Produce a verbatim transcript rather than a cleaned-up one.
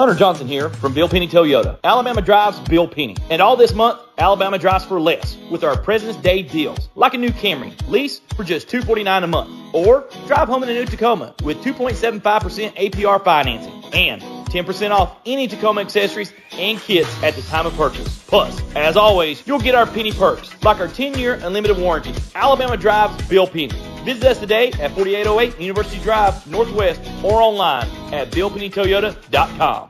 Hunter Johnson here from Bill Penney Toyota. Alabama drives Bill Penney. And all this month, Alabama drives for less with our President's Day deals. Like a new Camry, lease for just two hundred forty-nine dollars a month. Or drive home in a new Tacoma with two point seven five percent A P R financing. And ten percent off any Tacoma accessories and kits at the time of purchase. Plus, as always, you'll get our Penney Perks, like our ten-year unlimited warranty. Alabama drives Bill Penney. Visit us today at forty-eight oh eight University Drive Northwest or online at bill penny toyota dot com.